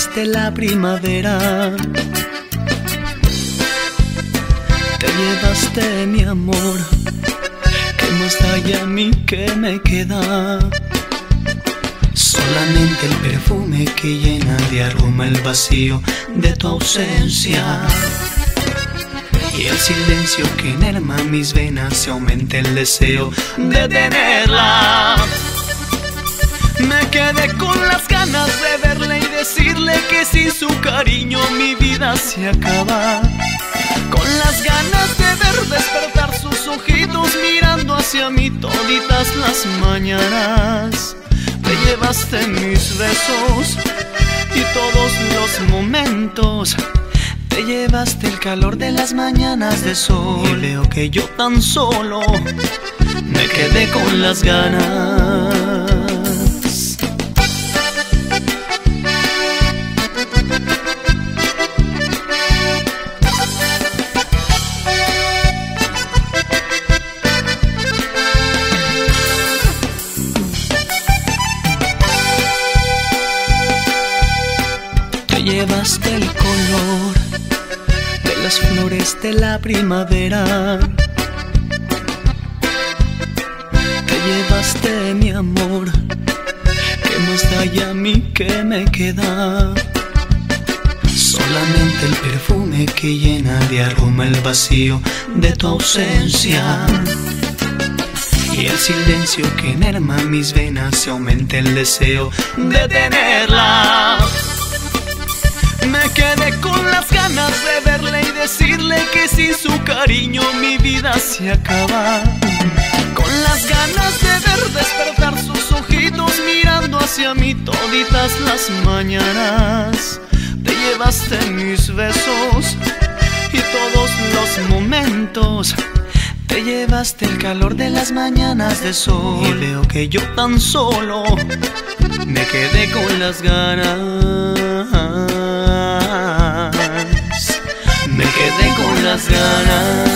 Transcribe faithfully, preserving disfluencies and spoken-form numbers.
flores de la primavera. Te llevaste mi amor, ¿qué más da ya a mí que me queda? Solamente el perfume que llena de aroma el vacío de tu ausencia, y el silencio que enerma mis venas, se aumenta el deseo de tenerla. Me quedé con las ganas de verle y decirle que sin su cariño mi vida se acaba. Con las ganas de ver despertar sus ojitos mirando hacia mí toditas las mañanas. Te llevaste mis besos y todos los momentos. Te llevaste el calor de las mañanas de sol. Y veo que yo tan solo me quedé con las ganas. Te llevaste el color de las flores de la primavera. Te llevaste mi amor, ¿qué más da ya a mí que me queda? Solamente el perfume que llena de aroma el vacío de tu ausencia, y el silencio que enerma mis venas, se aumenta el deseo de tenerla. Me quedé con las ganas de verle y decirle que sin su cariño mi vida se acaba. Con las ganas de ver despertar sus ojitos mirando hacia mí toditas las mañanas. Te llevaste mis besos y todos los momentos. Te llevaste el calor de las mañanas de sol. Y veo que yo tan solo me quedé con las ganas. Me quedé con las ganas.